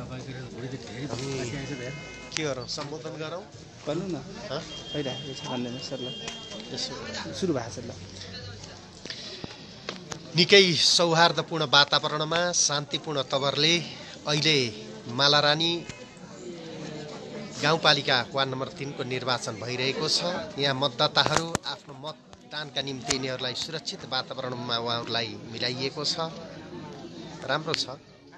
के गरौँ सम्बोधन गरौँ भन्नु न भइरहेको छ भन्दैन सर ल यसो सुरु भएको छ ल निकै सौहार्दपूर्ण वातावरणमा शान्तिपूर्ण तवरले अहिले मालारानी गाउँपालिका वार्ड नम्बर 3 को निर्वाचन भइरहेको छ। यहाँ मतदाताहरू आफ्नो मतदानका निम्ति यिनीहरूलाई सुरक्षित वातावरणमा उहाँहरूलाई मिलाइएको छ। राम्रो छ।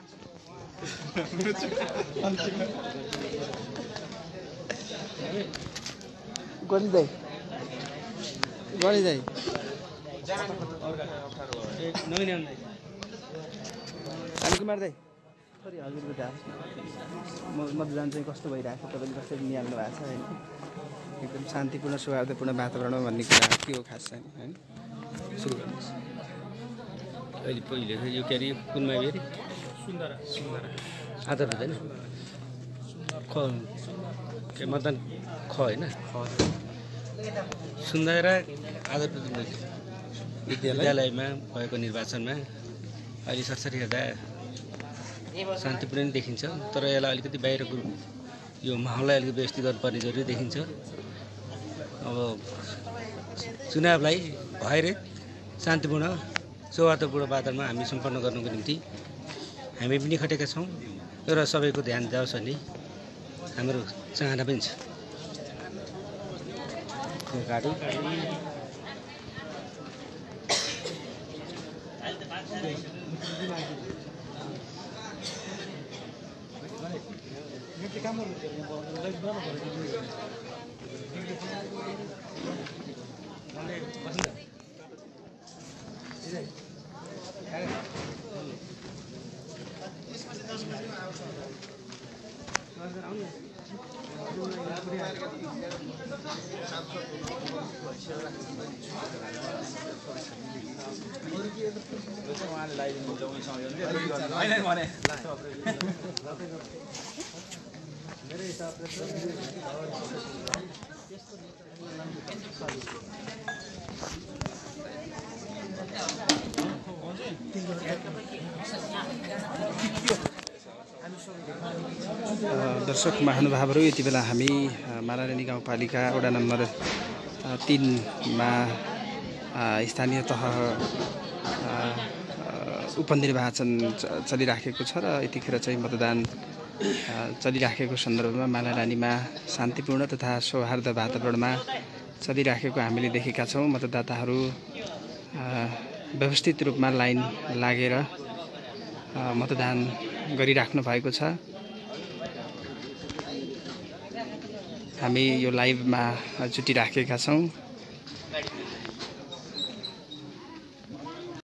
गरिँदै कुमार दाइ सरी हजुरको दा मतदान चाहिँ कस्तो भइरहेको छ तपाईँले कसरी निहाल्नु भएको छ होइन एकदम शान्तिपूर्ण सौहार्दपूर्ण वातावरणमा भन्ने कुरा के हो खास चाहिँ होइन सुरु गर्नुहोस् अहिले पहिले यो के अरे कुनमा अरे आधार हुँदैन ख के मतदान ख होइन सुन्दारा आधार विद्यालयमा भएको निर्वाचनमा अहिले सरसरी हेर्दा शान्तिपूर्ण नै देखिन्छ। तर यसलाई अलिकति बाहिरको यो माहौललाई अलिकति व्यवस्थित गर्नुपर्ने जरुरी देखिन्छ। अब चुनावलाई भएर शान्तिपूर्ण सौहार्दपूर्ण वातावरणमा हामी सम्पन्न गर्नुको निम्ति हामी पनि खटेका छौँ र सबैको ध्यान जाओस् भन्ने हाम्रो चाहना पनि छ। दर्शक महानुभावहरू यति बेला हामी मालारानी गाउँपालिका वडा नम्बर 3 मा स्थानीय तह उपनिर्वाचन चलिराखेको छ र यतिखेर चाहिँ मतदान चलिराखेको सन्दर्भमा मालारानीमा शान्तिपूर्ण तथा सौहार्द वातावरणमा चलिराखेको हामीले देखेका छौँ। मतदाताहरू व्यवस्थित रूपमा लाइन लागेर मतदान गरिराख्नु भएको छ। हामी यो लाइभमा जुटिराखेका छौँ